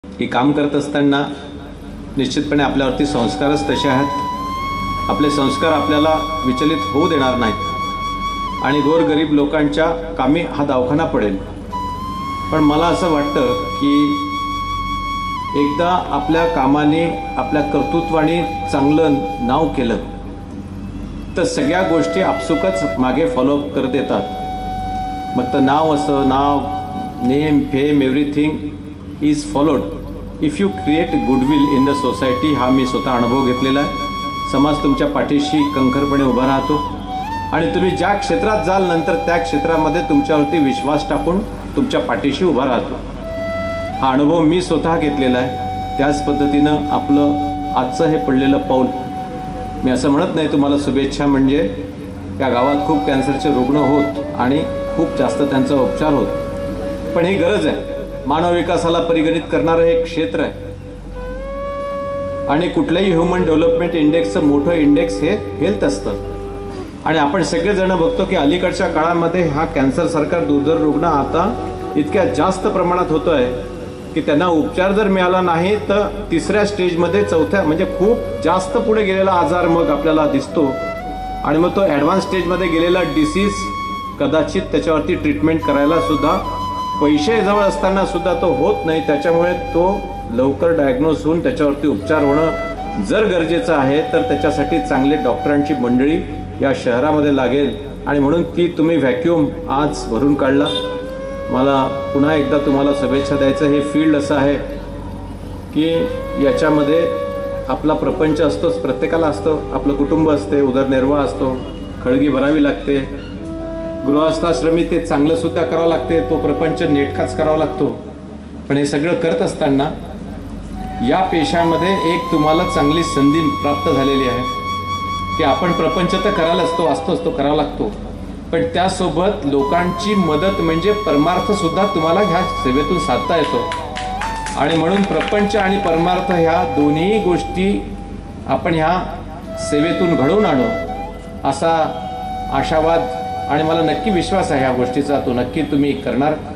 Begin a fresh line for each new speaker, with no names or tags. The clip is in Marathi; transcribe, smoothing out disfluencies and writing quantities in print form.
की काम करत असताना निश्चितपणे आपल्यावरती संस्कारच तसे आहेत। आपले संस्कार आपल्याला विचलित होऊ देणार नाहीत आणि गोरगरीब लोकांच्या कामी हा दवाखाना पडेल। पण मला असं वाटतं की एकदा आपल्या कामाने आपल्या कर्तृत्वाने चांगलं नाव केलं तर सगळ्या गोष्टी आपसुकच मागे फॉलोअप करत येतात। मग तर नाव असं नाव name fame everything is followed if you create goodwill in the society. हा मी स्वतः अनुभव घेतलेला आहे। समाज तुमच्या पाठीशी खंखरपणे उभा राहतो आणि तुम्ही ज्या क्षेत्रात जाल नंतर त्या क्षेत्रामध्ये तुमच्यावरती विश्वास टाकून तुमच्या पाठीशी उभा राहतो। हा अनुभव मी स्वतः घेतलेला आहे। त्याच पद्धतीनं आपलं आजचं हे पडलेलं पाऊल, मी असं म्हणत नाही तुम्हाला शुभेच्छा, म्हणजे या गावात खूप कॅन्सरचे रुग्ण होत आणि खूप जास्त त्यांचा उपचार होत, पण ही गरज आहे। मानव विकासाला परिगणित करणारं हे क्षेत्र आहे आणि कुठल्याही ह्युमन डेव्हलपमेंट इंडेक्सचं मोठं इंडेक्स हे हेल्थ असतं। आणि आपण सगळेजण बघतो की अलीकडच्या काळामध्ये हा कॅन्सरसारखा दुर्धर रुग्ण आता इतक्या जास्त प्रमाणात होतो आहे की त्यांना उपचार जर मिळाला नाही तर तिसऱ्या स्टेजमध्ये चौथ्या म्हणजे खूप जास्त पुढे गेलेला आजार मग आपल्याला दिसतो आणि मग तो ॲडव्हान्स स्टेजमध्ये गेलेला डिसीज कदाचित त्याच्यावरती ट्रीटमेंट करायला सुद्धा पैसे जवळ असताना सुद्धा तो होत नाही। त्याच्यामुळे तो लवकर डायग्नोज होऊन त्याच्यावरती उपचार होणं जर गरजेचं आहे तर त्याच्यासाठी चांगले डॉक्टरांची मंडळी या शहरामध्ये लागेल आणि म्हणून ती तुम्ही व्हॅक्यूम आज भरून काढला। मला पुन्हा एकदा तुम्हाला शुभेच्छा द्यायचं। हे फील्ड असं आहे की याच्यामध्ये आपला प्रपंच असतोच, प्रत्येकाला असतो, आपलं कुटुंब असते, उदरनिर्वाह असतो, खळगी भरावी लागते, गृहस्थाश्रमी ते चांगलं सुद्धा करावं लागते, तो प्रपंच नेटकाच करावा लागतो। पण हे सगळं करत असताना या पेशामध्ये एक तुम्हाला चांगली संधी प्राप्त झालेली आहे की आपण प्रपंच तर करायला असतोच, तो करावा लागतो, पण त्यासोबत लोकांची मदत म्हणजे परमार्थ सुद्धा तुम्हाला ह्या सेवेतून साधता येतो। आणि म्हणून प्रपंच आणि परमार्थ ह्या दोन्ही गोष्टी आपण ह्या सेवेतून घडवून आणू असा आशावाद आणि मला नक्की विश्वास आहे ह्या गोष्टीचा, तो नक्की तुम्ही करणार।